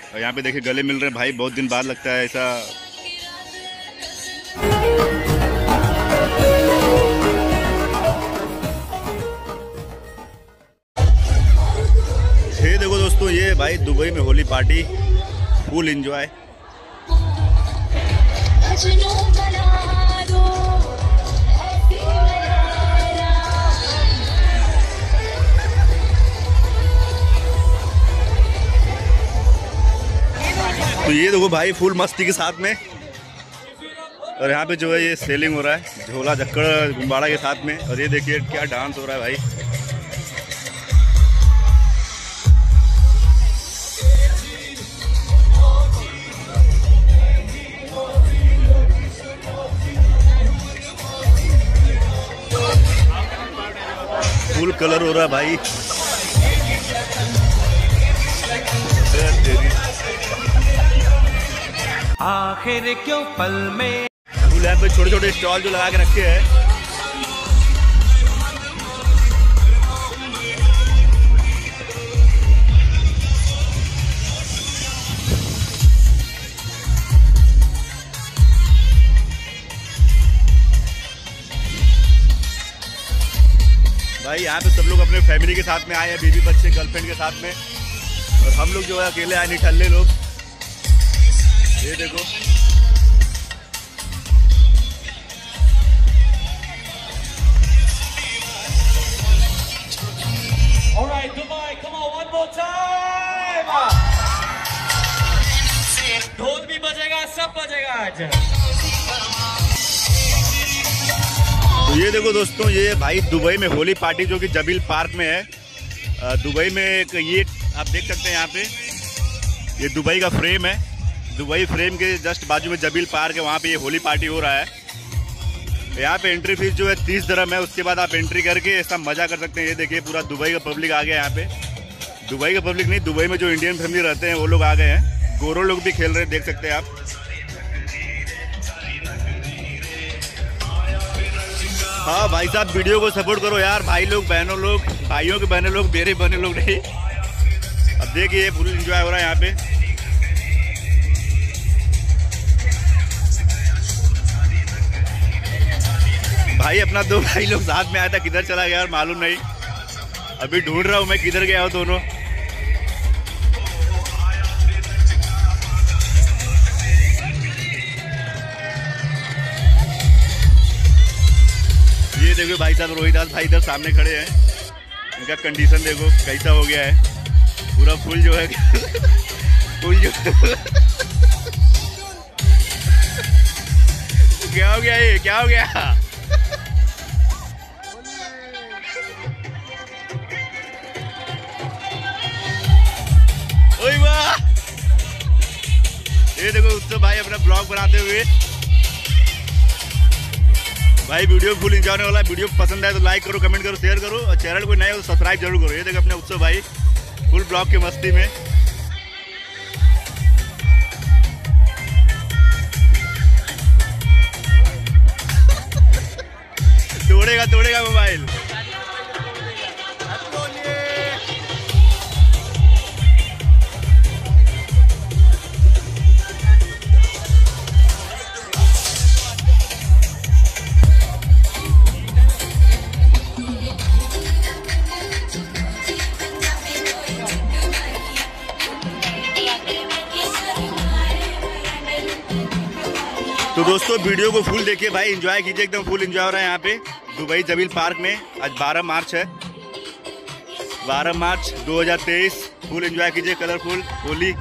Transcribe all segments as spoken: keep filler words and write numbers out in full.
और यहाँ पे देखिए गले मिल रहे हैं भाई, बहुत दिन बाद लगता है ऐसा। ये देखो दोस्तों, ये भाई दुबई में होली पार्टी फुल एंजॉय। तो ये देखो भाई फुल मस्ती के साथ में, और यहाँ पे जो है ये सेलिंग हो रहा है झोला झक्कड़ गुब्बारा के साथ में। और ये देखिए क्या डांस हो रहा है भाई। फुल कलर हो रहा है भाई। आखिर क्यों पल में फुल यहाँ पे छोटे छोटे स्टॉल जो लगा के रखे हैं। भाई यहाँ पे सब लोग अपने फैमिली के साथ में आए हैं, बीवी बच्चे गर्लफ्रेंड के साथ में, और हम लोग जो है अकेले आए निठल्ले लोग। ये देखो Alright, Dubai, come on, one more time. ढोल भी बजेगा, सब बजेगा आज। तो ये देखो दोस्तों, ये भाई दुबई में होली पार्टी जो कि जबील पार्क में है। दुबई में एक ये आप देख सकते हैं यहाँ पे, ये दुबई का फ्रेम है। दुबई फ्रेम के जस्ट बाजू में जबील पार्क है, वहाँ पे ये होली पार्टी हो रहा है। यहाँ पे एंट्री फीस जो है तीस दिरहम है। उसके बाद आप एंट्री करके ऐसा मजा कर सकते हैं। ये देखिए पूरा दुबई का पब्लिक आ गया यहाँ पे। दुबई का पब्लिक नहीं, दुबई में जो इंडियन फैमिली रहते हैं वो लोग आ गए हैं। गोरो लोग भी खेल रहे हैं, देख सकते हैं आप। हाँ भाई साहब, वीडियो को सपोर्ट करो यार, भाई लोग बहनों लोग, भाइयों के बहनों लोग, मेरे बहने लोग नहीं। अब देखिए फुल एंजॉय हो रहा है यहाँ पे। भाई अपना दो भाई लोग साथ में आया था, किधर चला गया यार मालूम नहीं। अभी ढूंढ रहा हूँ मैं किधर गया हूँ दोनों। ये देखो भाई साहब रोहिदास भाई इधर सामने खड़े हैं। इनका कंडीशन देखो कैसा हो गया है, पूरा फुल जो है फुल जो क्या हो गया, ये क्या हो गया। ओए वाह, ये देखो उत्सव भाई अपना ब्लॉग बनाते हुए। भाई वीडियो फुल एंजॉय होने वाला है। वीडियो पसंद आए तो लाइक करो, कमेंट करो, शेयर करो, और चैनल को नए हो तो सब्सक्राइब जरूर करो। ये देखो अपने उत्सव भाई फुल ब्लॉग की मस्ती में। तोड़ेगा तोड़ेगा मोबाइल। तो दोस्तों वीडियो को फुल देखिए भाई, एंजॉय कीजिए, एकदम फुल एंजॉय हो रहा है यहाँ पे दुबई जबील पार्क में। आज बारह मार्च है, बारह मार्च दो हज़ार तेईस। फुल एंजॉय कीजिए कलरफुल होली।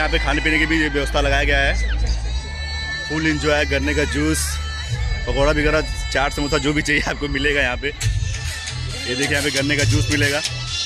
यहाँ पे खाने पीने की भी व्यवस्था लगाया गया है। फुल इंजॉय, गन्ने का जूस, पकौड़ा वगैरह, चाट, समोसा जो भी चाहिए आपको मिलेगा यहाँ पे। ये देखिए यहाँ पे गन्ने का जूस मिलेगा।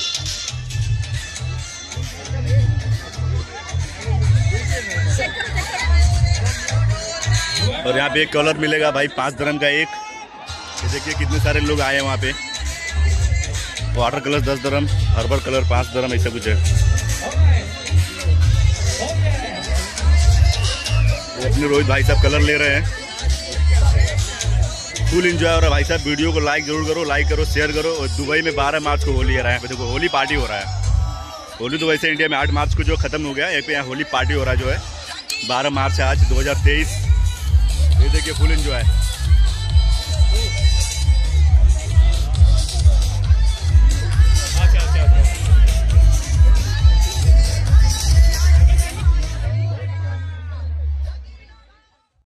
और यहाँ पे एक कलर मिलेगा भाई, पाँच दरम का एक। ये देखिए कितने सारे लोग आए हैं वहाँ पे। वाटर कलर दस दरम, हर्बल कलर पाँच दरम, ऐसा कुछ है। ये अपने रोहित भाई साहब कलर ले रहे हैं। फुल एंजॉय हो रहा है भाई साहब। वीडियो को लाइक जरूर करो, लाइक करो, शेयर करो। और दुबई में बारह मार्च को होली आ रहा है। देखो होली पार्टी हो रहा है। होली तो वैसे इंडिया में आठ मार्च को जो खत्म हो गया, एक पे यहाँ होली पार्टी हो रहा है जो है बारह मार्च है आज दो हज़ार तेईस। ये देखिए फुल एंजॉय।